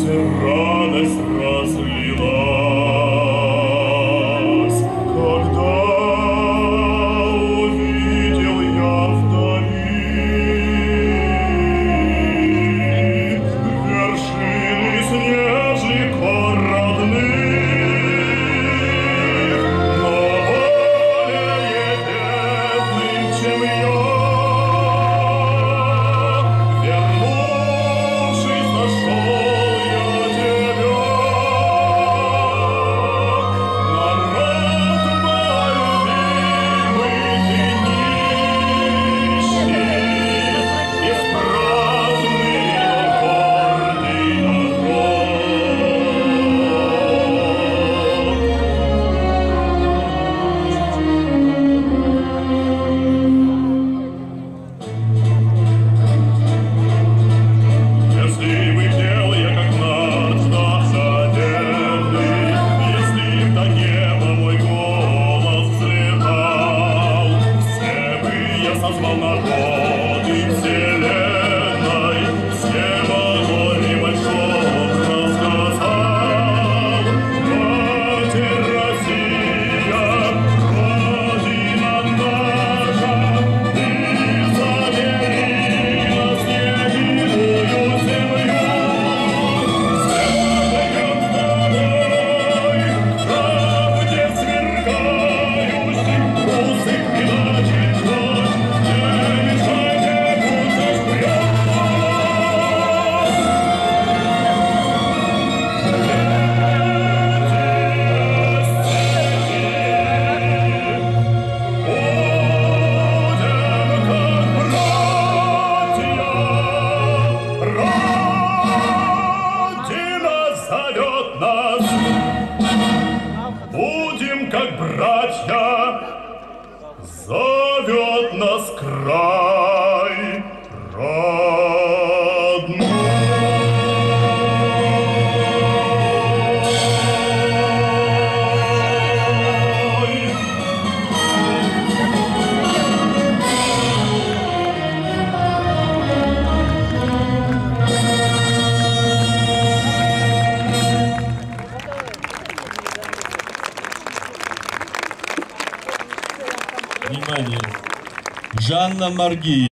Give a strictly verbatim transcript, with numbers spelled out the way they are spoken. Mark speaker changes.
Speaker 1: сердце радость разлилась, когда увидел я вдали вершины снежников родных, но более бедным, чем я. Созвал народы вселенной, всем о горе большом рассказал. Матерь Россия, Родина наша, ты забери нас единую землю. Святая тобой, правде сверкающий, усы иначе. Будем как братья, зовет нас край родной.
Speaker 2: Внимание! Жанна Маргиева.